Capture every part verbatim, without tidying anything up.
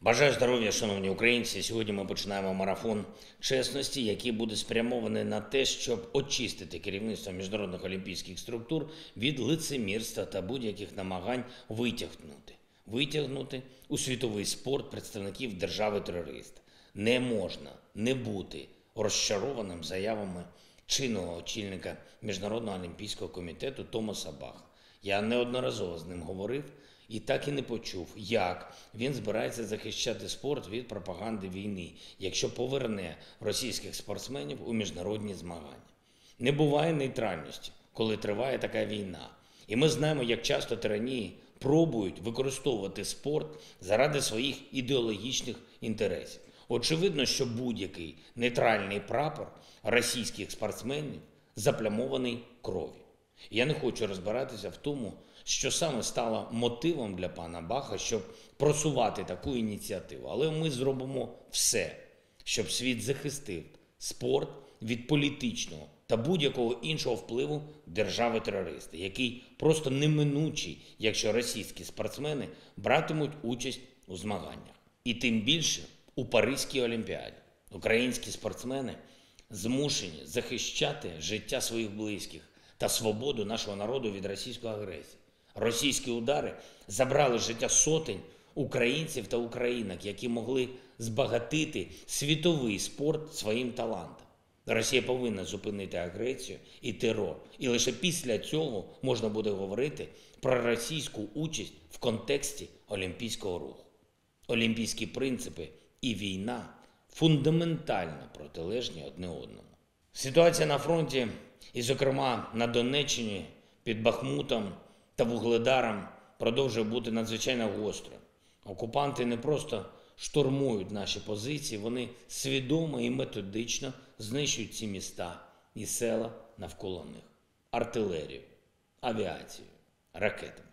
Бажаю здоров'я, шановні українці. Сьогодні ми починаємо марафон чесності, який буде спрямований на те, щоб очистити керівництво міжнародних олімпійських структур від лицемірства та будь-яких намагань витягнути, витягнути у світовий спорт представників держави-терориста. Не можна не бути розчарованим заявами чинного очільника Міжнародного олімпійського комітету Томаса Баха. Я неодноразово з ним говорив і так і не почув, як він збирається захищати спорт від пропаганди війни, якщо поверне російських спортсменів у міжнародні змагання. Не буває нейтральності, коли триває така війна. І ми знаємо, як часто тиранії пробують використовувати спорт заради своїх ідеологічних інтересів. Очевидно, що будь-який нейтральний прапор російських спортсменів заплямований кров'ю. Я не хочу розбиратися в тому, що саме стало мотивом для пана Баха, щоб просувати таку ініціативу. Але ми зробимо все, щоб світ захистив спорт від політичного та будь-якого іншого впливу держави-терориста, який просто неминучий, якщо російські спортсмени братимуть участь у змаганнях. І тим більше у Паризькій Олімпіаді українські спортсмени змушені захищати життя своїх близьких та свободу нашого народу від російської агресії. Російські удари забрали життя сотень українців та українок, які могли збагатити світовий спорт своїм талантом. Росія повинна зупинити агресію і терор. І лише після цього можна буде говорити про російську участь в контексті олімпійського руху. Олімпійські принципи і війна фундаментально протилежні одне одному. Ситуація на фронті, і зокрема на Донеччині, під Бахмутом та Вугледаром, продовжує бути надзвичайно гострою. Окупанти не просто штурмують наші позиції, вони свідомо і методично знищують ці міста і села навколо них. Артилерію, авіацію, ракетами.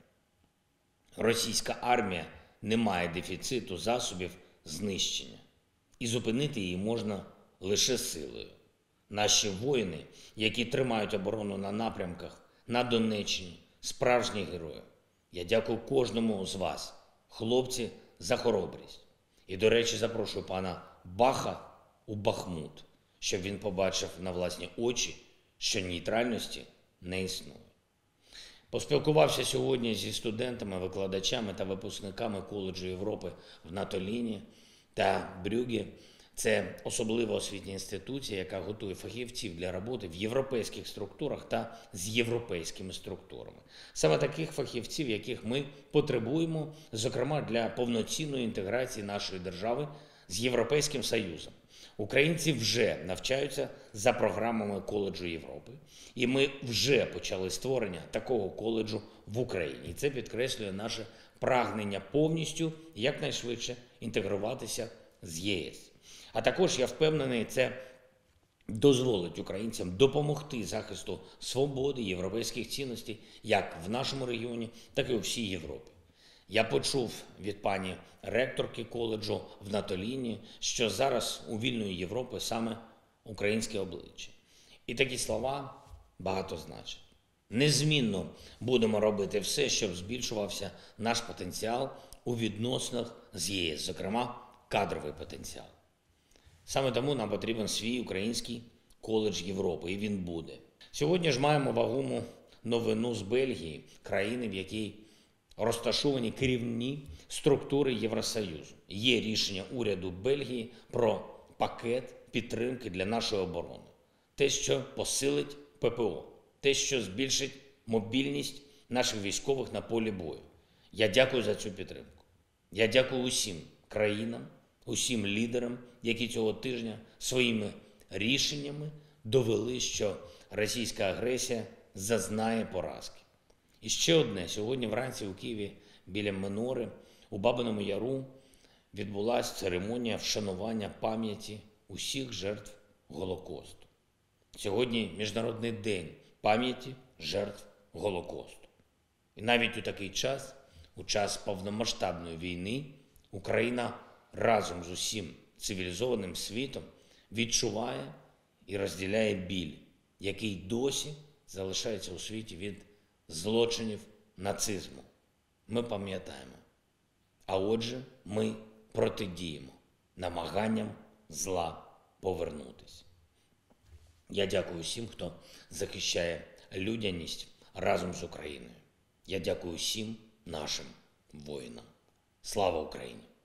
Російська армія не має дефіциту засобів знищення. І зупинити її можна лише силою. Наші воїни, які тримають оборону на напрямках на Донеччині, справжні герої. Я дякую кожному з вас, хлопці, за хоробрість. І, до речі, запрошую пана Баха у Бахмут, щоб він побачив на власні очі, що нейтральності не існує. Поспілкувався сьогодні зі студентами, викладачами та випускниками коледжу Європи в Натоліні та Брюгге. Це особлива освітня інституція, яка готує фахівців для роботи в європейських структурах та з європейськими структурами. Саме таких фахівців, яких ми потребуємо, зокрема для повноцінної інтеграції нашої держави з Європейським Союзом. Українці вже навчаються за програмами коледжу Європи, і ми вже почали створення такого коледжу в Україні. І це підкреслює наше прагнення повністю, якнайшвидше інтегруватися з ЄС. А також, я впевнений, це дозволить українцям допомогти захисту свободи, європейських цінностей як в нашому регіоні, так і у всій Європі. Я почув від пані ректорки коледжу в Натоліні, що зараз у вільної Європи саме українське обличчя. І такі слова багато значать. Незмінно будемо робити все, щоб збільшувався наш потенціал у відносинах з ЄС, зокрема кадровий потенціал. Саме тому нам потрібен свій український коледж Європи, і він буде. Сьогодні ж маємо вагому новину з Бельгії, країни, в якій розташовані керівні структури Євросоюзу. Є рішення уряду Бельгії про пакет підтримки для нашої оборони. Те, що посилить ППО, те, що збільшить мобільність наших військових на полі бою. Я дякую за цю підтримку. Я дякую усім країнам, усім лідерам, які цього тижня своїми рішеннями довели, що російська агресія зазнає поразки. І ще одне. Сьогодні вранці у Києві біля Минори у Бабиному Яру відбулася церемонія вшанування пам'яті усіх жертв Голокосту. Сьогодні Міжнародний день пам'яті жертв Голокосту. І навіть у такий час, у час повномасштабної війни, Україна разом з усім цивілізованим світом відчуває і розділяє біль, який досі залишається у світі від злочинів нацизму. Ми пам'ятаємо. А отже, ми протидіємо намаганням зла повернутися. Я дякую всім, хто захищає людяність разом з Україною. Я дякую всім нашим воїнам. Слава Україні!